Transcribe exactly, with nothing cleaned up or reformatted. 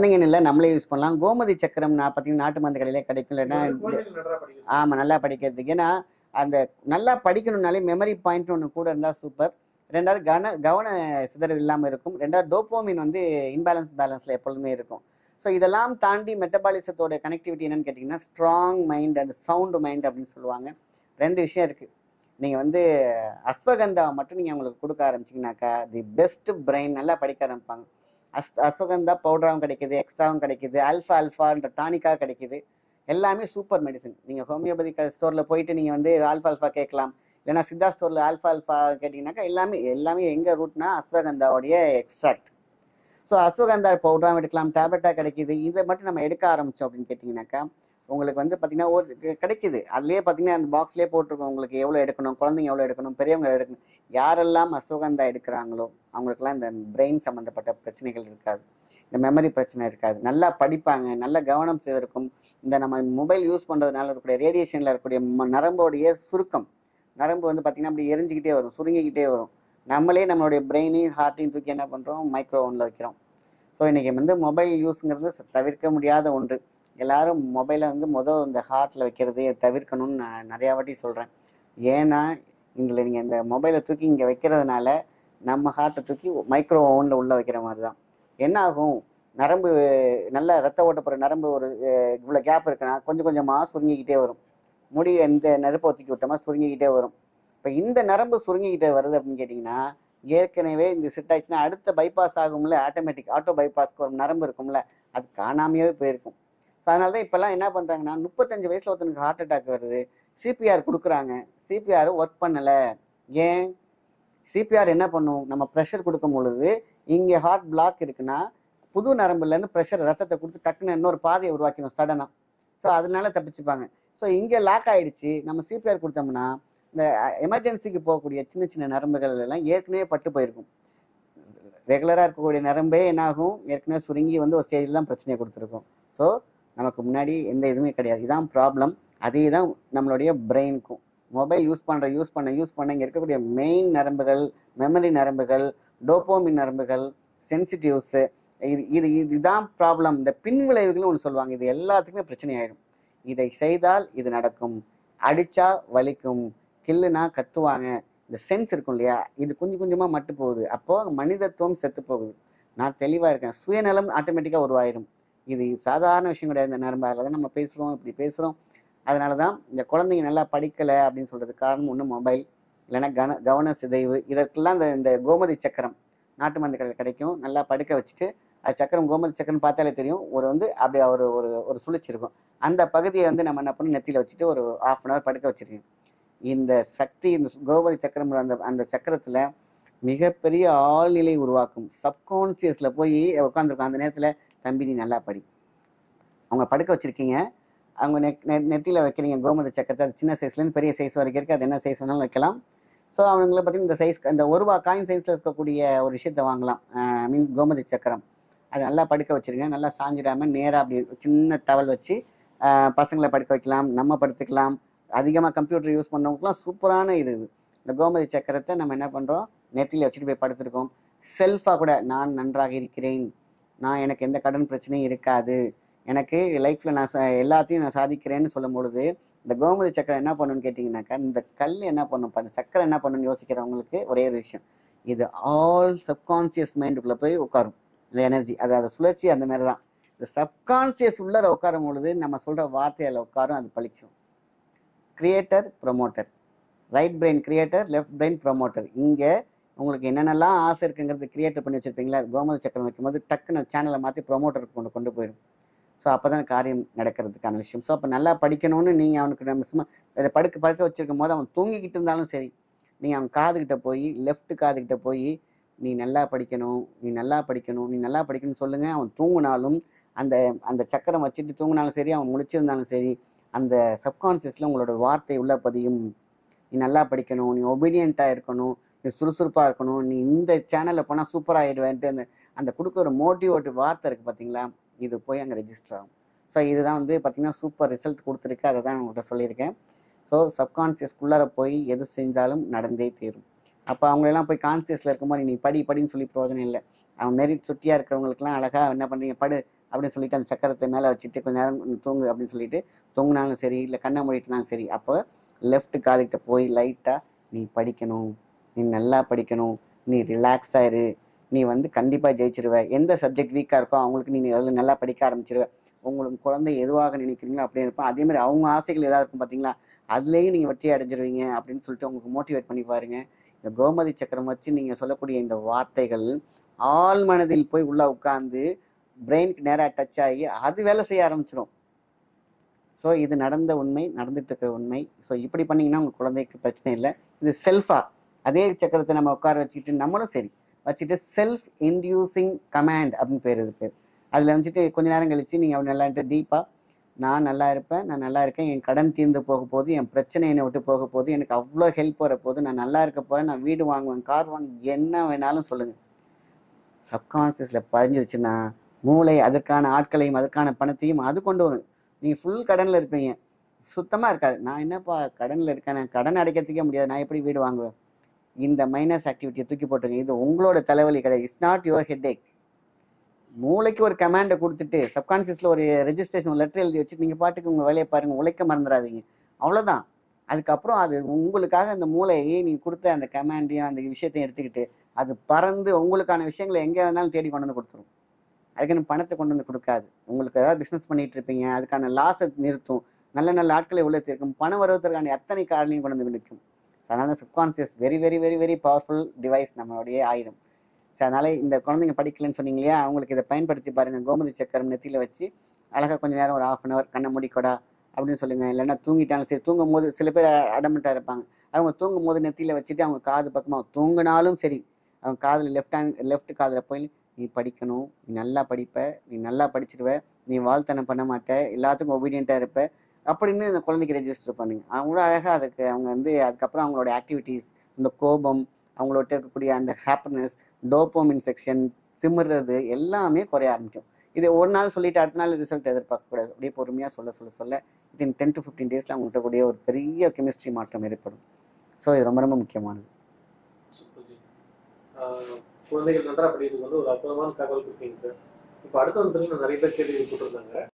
குழந்தைங்கன்னு இல்லை, நம்மளே யூஸ் பண்ணலாம். கோமதி சக்கரம் நான் பார்த்தீங்கன்னா நாட்டு மருந்து கடையிலே கிடைக்கும். இல்லைன்னா ஆமாம், நல்லா படிக்கிறதுக்கு. ஏன்னா அந்த நல்லா படிக்கணும்னாலே மெமரி பாயிண்ட் ஒன்று கூட இருந்தால் சூப்பர். ரெண்டாவது கன கவன சிதறல் இல்லாமல் இருக்கும். ரெண்டாவது டோப்போமின் வந்து இன்பேலன்ஸ் பேலன்ஸில் எப்பொழுதுமே இருக்கும். ஸோ இதெல்லாம் தாண்டி மெட்டபாலிசத்தோட கனெக்டிவிட்டி என்னன்னு கேட்டிங்கன்னா strong mind and sound mind அப்படின்னு சொல்லுவாங்க. ரெண்டு விஷயம் இருக்குது. நீங்கள் வந்து அஸ்வகந்தா மட்டும் நீங்கள் அவங்களுக்கு கொடுக்க ஆரம்பிச்சிங்கனாக்கா தி பெஸ்ட் பிரெயின், நல்லா படிக்க ஆரம்பிப்பாங்க. அஸ் அஸ்வகந்தா பவுடராகவும் கிடைக்கிது, எக்ஸ்ட்ராவும் கிடைக்கிது, ஆல்ஃபா ஆல்ஃபான்ற டானிக்காக கிடைக்கிது. எல்லாமே சூப்பர் மெடிசன். நீங்கள் ஹோமியோபதி ஸ்டோரில் போயிட்டு நீங்கள் வந்து ஆல்ஃபா ஆல்ஃபா கேட்கலாம். இல்லைனா சித்தா ஸ்டோரில் ஆல்ஃபா ஆல்ஃபா கேட்டிங்கனாக்கா எல்லாமே எல்லாமே எங்கே ரூட்னா அஸ்வகந்தாவுடைய எக்ஸ்ட்ராக்ட். ஸோ அஸ்வகந்தா பவுடராகவும் எடுக்கலாம், டேப்லெட்டாக கிடைக்கிது. இதை மட்டும் நம்ம எடுக்க ஆரம்பித்தோம் அப்படின்னு கேட்டிங்கனாக்கா உங்களுக்கு வந்து பார்த்திங்கன்னா ஒரு கிடைக்கிது. அதுலேயே பார்த்திங்கன்னா அந்த பாக்ஸ்லேயே போட்டிருக்கோம் உங்களுக்கு எவ்வளோ எடுக்கணும், குழந்தைங்க எவ்வளோ எடுக்கணும், பெரியவங்க எடுக்கணும். யாரெல்லாம் அஸ்வகந்தா எடுக்கிறாங்களோ அவங்களுக்குலாம் இந்த பிரெயின் சம்மந்தப்பட்ட பிரச்சனைகள் இருக்காது, இந்த மெமரி பிரச்சனை இருக்காது, நல்லா படிப்பாங்க, நல்ல கவனம் செய்திருக்கும். இந்த நம்ம மொபைல் யூஸ் பண்ணுறதுனால இருக்கக்கூடிய ரேடியேஷனில் இருக்கக்கூடிய நரம்போடைய சுருக்கம், நரம்பு வந்து பார்த்திங்கன்னா அப்படி எரிஞ்சிக்கிட்டே வரும், சுருங்கிக்கிட்டே வரும். நம்மளே நம்மளுடைய பிரெயினையும் ஹார்ட்டையும் தூக்கி என்ன பண்ணுறோம், மைக்ரோ ஓவனில் வைக்கிறோம். ஸோ இன்றைக்கி வந்து மொபைல் யூஸுங்கிறது தவிர்க்க முடியாத ஒன்று. எல்லாரும் மொபைலை வந்து மொதல் இந்த ஹார்ட்டில் வைக்கிறது தவிர்க்கணும்னு நான் நிறையா வாட்டி சொல்கிறேன். ஏன்னா இதில் நீங்கள் இந்த மொபைலை தூக்கி இங்கே வைக்கிறதுனால நம்ம ஹார்ட்டை தூக்கி மைக்ரோ ஓவனில் உள்ளே வைக்கிற மாதிரி தான். என்ன ஆகும், நரம்பு நல்லா ரத்த ஓட்டப்படுற நரம்பு ஒரு இவ்வளோ கேப் இருக்குன்னா கொஞ்சம் கொஞ்சமாக சுருங்கிக்கிட்டே வரும். முடி இந்த நெருப்பை ஒத்துக்கி விட்டோமா சுருங்கிக்கிட்டே வரும். இப்போ இந்த நரம்பு சுருங்கிக்கிட்டே வருது அப்படின்னு கேட்டிங்கன்னா ஏற்கனவே இந்த செட் ஆயிடுச்சுன்னா அடுத்த பைபாஸ் ஆகும்ல, ஆட்டோமேட்டிக் ஆட்டோ பைபாஸ்க்கு ஒரு நரம்பு இருக்கும்ல, அது காணாமையே போயிருக்கும். ஸோ அதனால தான் இப்போல்லாம் என்ன பண்ணுறாங்கன்னா முப்பத்தஞ்சு வயசில் ஒருத்தனுக்கு ஹார்ட் அட்டாக் வருது, சிபிஆர் கொடுக்குறாங்க. சிபிஆர் ஒர்க் பண்ணலை. ஏன்? சிபிஆர் என்ன பண்ணும், நம்ம ப்ரெஷர் கொடுக்கும் பொழுது இங்கே ஹார்ட் பிளாக் இருக்குன்னா புது நரம்புலேருந்து ப்ரெஷர் ரத்தத்தை கொடுத்து டக்குன்னு இன்னொரு பாதையை உருவாக்கணும் சடனாக. ஸோ அதனால தப்பிச்சுப்பாங்க. ஸோ இங்கே லாக் ஆகிடுச்சு, நம்ம சிபிஆர் கொடுத்தோம்னா இந்த எமர்ஜென்சிக்கு போகக்கூடிய சின்ன சின்ன நரம்புகள் எல்லாம் ஏற்கனவே பட்டு போயிருக்கும். ரெகுலராக இருக்கக்கூடிய நரம்பே என்னாகும், ஏற்கனவே சுருங்கி வந்து ஒரு ஸ்டேஜில் தான் பிரச்சனையை கொடுத்துருக்கும். ஸோ நமக்கு முன்னாடி எந்த இதுவுமே கிடையாது. இதுதான் ப்ராப்ளம். அதே தான் நம்மளுடைய பிரெயினுக்கும். மொபைல் யூஸ் பண்ணுற யூஸ் பண்ண யூஸ் பண்ண இங்கே இருக்கக்கூடிய மெயின் நரம்புகள், மெமரி நரம்புகள், டோப்போமின் நரம்புகள், சென்சிட்டிவ்ஸு, இது இது இதுதான் ப்ராப்ளம். இந்த பின் விளைவுகள்னு ஒன்று சொல்லுவாங்க. இது எல்லாத்துக்குமே பிரச்சனை ஆகிடும். இதை செய்தால் இது நடக்கும், அடித்தா வலிக்கும், கில்லுனா கத்துவாங்க. இந்த சென்ஸ் இருக்கும் இல்லையா, இது கொஞ்சம் கொஞ்சமாக மட்டு போகுது. அப்போது மனிதத்துவம் செத்து போகுது. நான் தெளிவாக இருக்கேன். சுயநலம் ஆட்டோமேட்டிக்காக உருவாயிடும். இது சாதாரண விஷயம் கிடையாது. இந்த நரம்பு அதில் தான் நம்ம பேசுகிறோம், இப்படி பேசுகிறோம். அதனால தான் இந்த குழந்தைங்க நல்லா படிக்கலை அப்படின்னு சொல்கிறதுக்கு காரணம் ஒன்று மொபைல், இல்லைன்னா கன கவன சிதைவு. இதற்கெல்லாம் இந்த இந்த கோமதி சக்கரம் நாட்டு மருந்து கடையில் கிடைக்கும். நல்லா படுக்க வச்சுட்டு அது சக்கரம் கோமதி சக்கரம் பார்த்தாலே தெரியும். ஒரு வந்து அப்படி ஒரு ஒரு ஒரு சுழிச்சு இருக்கும். அந்த பகுதியை வந்து நம்ம என்ன பண்ணணும், நெத்தியில் வச்சுட்டு ஒரு ஆஃப் அன் ஹவர் படுக்க வச்சுருக்கேன். இந்த சக்தி, இந்த கோமதி சக்கரம் அந்த அந்த சக்கரத்தில் மிகப்பெரிய ஆழ்நிலை உருவாக்கும். சப்கான்சியஸில் போய் உட்காந்துருக்கும். அந்த நேரத்தில் தம்பி நீ நல்லா படி, அவங்க படுக்க வச்சுருக்கீங்க, அவங்க நெ நெ நெத்தியில் வைக்கிறீங்க கோமதி சக்கரத்தை. அது சின்ன சைஸ்லேருந்து பெரிய சைஸ் வரைக்கும் இருக்குது. அது என்ன சைஸ் வேணாலும் வைக்கலாம். ஸோ அவங்கள பார்த்தீங்கன்னா இந்த சைஸ், அந்த ஒரு ரூபா காயின் சைஸில் இருக்கக்கூடிய ஒரு விஷயத்தை வாங்கலாம், மீன்ஸ் கோமதி சக்கரம். அது நல்லா படுக்க வச்சுருங்க. நல்லா சாஞ்சிடாமல் நேராக அப்படி சின்ன டவல் வச்சு பசங்களை படுக்க வைக்கலாம், நம்ம படுத்துக்கலாம். அதிகமாக கம்ப்யூட்டர் யூஸ் பண்ணவங்களுக்குலாம் சூப்பரான இது இது இந்த கோமதி சக்கரத்தை நம்ம என்ன பண்ணுறோம், நெத்தியில் வச்சுட்டு போய் படுத்துருக்கோம். செல்ஃபாக கூட நான் நன்றாக இருக்கிறேன், நான் எனக்கு எந்த கடன் பிரச்சனையும் இருக்காது, எனக்கு லைஃப்பில் நான் எல்லாத்தையும் நான் சாதிக்கிறேன்னு சொல்லும் பொழுது இந்த கோமதி சக்கரம் என்ன பண்ணணும்னு கேட்டிங்கனாக்கா இந்த கல் என்ன பண்ணும், அந்த சக்கரை என்ன பண்ணணும்னு யோசிக்கிறவங்களுக்கு ஒரே ஒரு விஷயம், இது ஆல் சப்கான்சியஸ் மைண்டுக்குள்ளே போய் உட்காரும். இந்த எனர்ஜி அது அதை சுழற்சி அந்த மாதிரி தான். இந்த சப்கான்சியஸ் உள்ளர உட்காரும் பொழுது நம்ம சொல்கிற வார்த்தையில் உட்காரும், அது பழிக்கும். Creator promoter, right brain creator, left brain promoter. இங்கே உங்களுக்கு என்னென்னலாம் ஆசை இருக்குங்கிறது கிரியேட்டர் பண்ணி வச்சுருப்பீங்களா, கோமதி சக்கரம் வைக்கும்போது டக்குன்னு சேனலை மாற்றி ப்ரொமோட்டருக்கு கொண்டு கொண்டு போயிடும். ஸோ அப்போ தான் காரியம் நடக்கிறதுக்கான விஷயம். ஸோ அப்போ நல்லா படிக்கணும்னு நீங்கள் அவனுக்கு நம்ம சும்மா படுக்க படுக்க வச்சுருக்கும் போது அவன் தூங்கிக்கிட்டு இருந்தாலும் சரி, நீங்கள் அவன் காதுகிட்ட போய் லெஃப்ட் காதுகிட்ட போய் நீ நல்லா படிக்கணும், நீ நல்லா படிக்கணும், நீ நல்லா படிக்கணும்னு சொல்லுங்கள். அவன் தூங்கினாலும் அந்த அந்த சக்கரம் வச்சுட்டு தூங்கினாலும் சரி, அவன் முழிச்சிருந்தாலும் சரி, அந்த சப்கான்சியஸில் உங்களோட வார்த்தை உள்ள பதியும். நீ நல்லா படிக்கணும், நீ ஒபீடியண்ட்டாக இருக்கணும், நீ சுறுசுறுப்பாக இருக்கணும், நீ இந்த சேனலில் போனால் சூப்பராக ஆகிடுவேன்ட்டு அந்த அந்த கொடுக்குற ஒரு மோட்டிவேட்டிவ் வார்த்தை இருக்குது பார்த்தீங்களா, இது போய் அங்கே ரெஜிஸ்டர் ஆகும். ஸோ இதுதான் வந்து பார்த்திங்கன்னா சூப்பர் ரிசல்ட் கொடுத்துருக்கு. அதை தான் உங்கள்கிட்ட சொல்லியிருக்கேன். ஸோ சப்கான்சியஸ்குள்ளார போய் எது செஞ்சாலும் நடந்தே தீரும். அப்போ அவங்களெல்லாம் போய் கான்சியஸில் இருக்கும்போது நீ படி படின்னு சொல்லி பிரயோஜனம் இல்லை. அவன் நெறி சுட்டியாக இருக்கிறவங்களுக்குலாம் அழகாக என்ன பண்ணுறீங்க, படு அப்படின்னு சொல்லிட்டு அந்த சக்கரத்தை மேலே வச்சுட்டு கொஞ்ச நேரம் தூங்கு அப்படின்னு சொல்லிட்டு தூங்கினாலும் சரி, இல்லை கண்ணை மூடிட்டுனாலும் சரி, அப்போ லெஃப்ட் காதுகிட்ட போய் லைட்டாக நீ படிக்கணும், நீ நல்லா படிக்கணும், நீ ரிலாக்ஸ் ஆயிரு, நீ வந்து கண்டிப்பாக ஜெயிச்சிருவ, எந்த சப்ஜெக்ட் வீக்காக இருக்கோ அவங்களுக்கு நீ அதில் நல்லா படிக்க ஆரம்பிச்சிருவ, உங்களுக்கு குழந்தை எதுவாக நினைக்கிறீங்களோ அப்படியே இருப்போம், அதே மாதிரி அவங்க ஆசைகள் எதாவது இருக்கும் பார்த்தீங்களா, அதுலேயும் நீங்கள் வெற்றி அடைஞ்சிருவீங்க அப்படின்னு சொல்லிட்டு உங்களுக்கு மோட்டிவேட் பண்ணி பாருங்க. இந்த கோமதி சக்கரம் வச்சு நீங்கள் சொல்லக்கூடிய இந்த வார்த்தைகள் ஆள் மனதில் போய் உள்ளே உட்காந்து பிரெயினுக்கு நேராக டச் ஆகி அது வேலை செய்ய ஆரம்பிச்சிடும். ஸோ இது நடந்த உண்மை, நடந்துட்டு இருக்க உண்மை. ஸோ இப்படி பண்ணிங்கன்னா உங்கள் குழந்தைக்கு பிரச்சனை இல்லை. இது செல்ஃபாக அதே சக்கரத்தை நம்ம உட்கார வச்சுக்கிட்டு நம்மளும் சரி வச்சுட்டு செல்ஃப் இன்டியூசிங் கமாண்ட் அப்படின்னு பேர் இருக்கு. அதில் வந்துட்டு கொஞ்ச நேரம் கழிச்சு நீங்கள் அப்படி நல்லான்ட்டு டீப்பாக நான் நல்லா இருப்பேன், நான் நல்லா இருக்கேன், என் கடன் தீர்ந்து போக போகுது, என் பிரச்சனை என்னை விட்டு போக போகுது, எனக்கு அவ்வளோ ஹெல்ப் வர போகுது, நான் நல்லா இருக்க போகிறேன், நான் வீடு வாங்குவேன், கார் வாங்குவேன், என்ன வேணாலும் சொல்லுங்கள். சப்கான்சியஸில் பதிஞ்சிருச்சுன்னா மூளை அதற்கான ஆட்களையும் அதற்கான பணத்தையும் அது கொண்டு வரும். நீங்கள் ஃபுல் கடனில் இருப்பீங்க, சுத்தமாக இருக்காது. நான் என்னப்பா கடனில் இருக்கேன், நான் கடன் அடைக்கிறதுக்கே முடியாது, நான் எப்படி வீடு வாங்குவேன்? இந்த மைனஸ் ஆக்டிவிட்டியை தூக்கி போட்டுருங்க. இது உங்களோட தலைவலி கிடையாது. It's not your headache. மூளைக்கு ஒரு கமாண்டை கொடுத்துட்டு சப்கான்சியஸில் ஒரு ரெஜிஸ்ட்ரேஷன் லெட்டர் எழுதி வச்சு நீங்கள் பாட்டுக்கு உங்கள் வேலையை பாருங்கள், உழைக்க மறந்துடாதீங்க, அவ்வளோதான். அதுக்கப்புறம் அது உங்களுக்காக அந்த மூளையை நீங்கள் கொடுத்த அந்த கமாண்டையும் அந்த விஷயத்தையும் எடுத்துக்கிட்டு அது பறந்து உங்களுக்கான விஷயங்களை எங்கே வேணாலும் தேடி கொண்டு வந்து கொடுத்துரும். அதுக்குன்னு பணத்தை கொண்டு வந்து கொடுக்காது. உங்களுக்கு ஏதாவது பிஸ்னஸ் பண்ணிட்டு இருப்பீங்க, அதுக்கான லாஸை நிறுத்தும், நல்ல நல்ல ஆட்களை உள்ள தீர்க்கும், பணம் வருவதற்கான எத்தனை காரணியும் கொண்டு வந்து விடுக்கும். அதனால subconscious very very very very powerful device, நம்மளுடைய ஆயுதம். ஸோ அதனால இந்த குழந்தைங்க படிக்கலன்னு சொன்னீங்க இல்லையா, அவங்களுக்கு இதை பயன்படுத்தி பாருங்க. கோமதி சக்கரம் நெத்தியில் வச்சு அழகாக கொஞ்சம் நேரம் ஒரு ஆஃப் அன் அவர் கண்ணை மூடிக்கொடா அப்படின்னு சொல்லுங்க. இல்லைன்னா தூங்கிட்டாலும் சரி, தூங்கும் போது சில பேர் அடமெண்ட்டாக இருப்பாங்க, அவங்க தூங்கும் போது நெத்தியில் வச்சுட்டு அவங்க காது பக்கமாக தூங்கினாலும் சரி, அவங்க காதில் லெஃப்ட் ஹேண்ட் லெஃப்ட் காதில் போய் நீ படிக்கணும், நீ நல்லா படிப்ப, நீ நல்லா படிச்சிருவ, நீ வாழ்த்தனம் பண்ண மாட்ட, எல்லாத்துக்கும் ஒபீடியண்ட்டாக இருப்ப அப்படின்னு அந்த குழந்தைக்கு ரெஜிஸ்டர் பண்ணுங்க. அவங்களும் அழகாக அதுக்கு அவங்க வந்து அதுக்கப்புறம் அவங்களோட ஆக்டிவிட்டீஸ், இந்த கோபம், அவங்களோட இருக்கக்கூடிய அந்த ஹாப்பினஸ், டோப்போமின் செக்ஷன் சிம்முறது எல்லாமே குறைய ஆரம்பிக்கும். இது ஒரு நாள் சொல்லிட்டு அடுத்த நாள் ரிசல்ட் எதிர்பார்க்கக்கூடாது. அப்படியே பொறுமையாக சொல்ல சொல்ல சொல்ல வித்தின் டென் டு ஃபிஃப்டீன் டேஸில் அவங்கள்ட்ட கூடிய ஒரு பெரிய கெமிஸ்ட்ரி மாற்றம் ஏற்படும். ஸோ இது ரொம்ப ரொம்ப முக்கியமானது. குழந்தைகள் நன்றா படிக்கிறதுக்கு வந்து ஒரு அற்புதமான தகவல் கொடுத்தீங்க சார். இப்போ அடுத்த வந்து நிறைய பேர் கேள்வி போட்டிருந்தாங்க.